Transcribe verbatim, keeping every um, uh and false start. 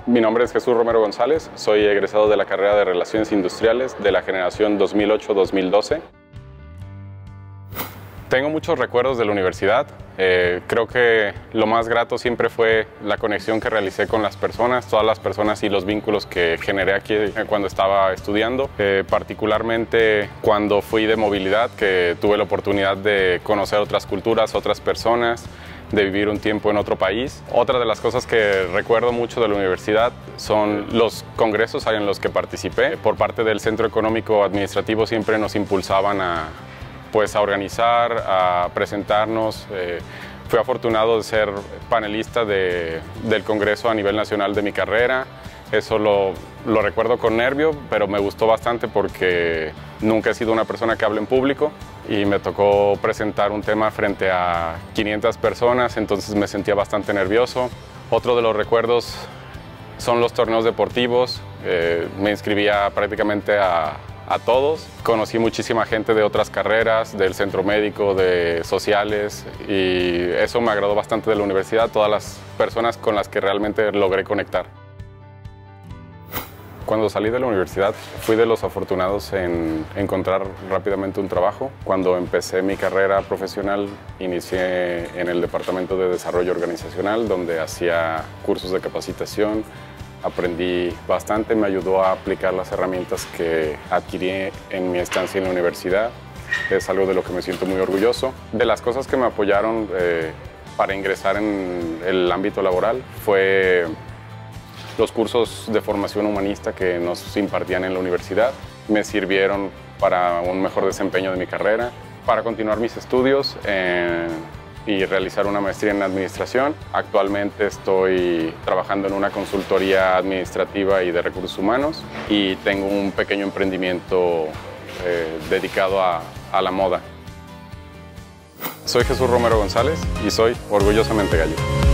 Mi nombre es Jesús Romero González, soy egresado de la carrera de Relaciones Industriales de la generación dos mil ocho dos mil doce. Tengo muchos recuerdos de la universidad. Eh, creo que lo más grato siempre fue la conexión que realicé con las personas, todas las personas y los vínculos que generé aquí cuando estaba estudiando. Eh, particularmente cuando fui de movilidad, que tuve la oportunidad de conocer otras culturas, otras personas, de vivir un tiempo en otro país. Otra de las cosas que recuerdo mucho de la universidad son los congresos en los que participé. Por parte del Centro Económico Administrativo siempre nos impulsaban a, pues, a organizar, a presentarnos. Eh, fui afortunado de ser panelista de, del congreso a nivel nacional de mi carrera. Eso lo, lo recuerdo con nervio, pero me gustó bastante porque nunca he sido una persona que hable en público y me tocó presentar un tema frente a quinientas personas, entonces me sentía bastante nervioso. Otro de los recuerdos son los torneos deportivos. Eh, me inscribía prácticamente a, a todos. Conocí muchísima gente de otras carreras, del centro médico, de sociales, y eso me agradó bastante de la universidad, todas las personas con las que realmente logré conectar. Cuando salí de la universidad fui de los afortunados en encontrar rápidamente un trabajo. Cuando empecé mi carrera profesional inicié en el Departamento de Desarrollo Organizacional, donde hacía cursos de capacitación. Aprendí bastante, me ayudó a aplicar las herramientas que adquirí en mi estancia en la universidad. Es algo de lo que me siento muy orgulloso. De las cosas que me apoyaron eh, para ingresar en el ámbito laboral fue los cursos de formación humanista que nos impartían en la universidad. Me sirvieron para un mejor desempeño de mi carrera, para continuar mis estudios eh, y realizar una maestría en administración. Actualmente estoy trabajando en una consultoría administrativa y de recursos humanos y tengo un pequeño emprendimiento eh, dedicado a, a la moda. Soy Jesús Romero González y soy orgullosamente gallo.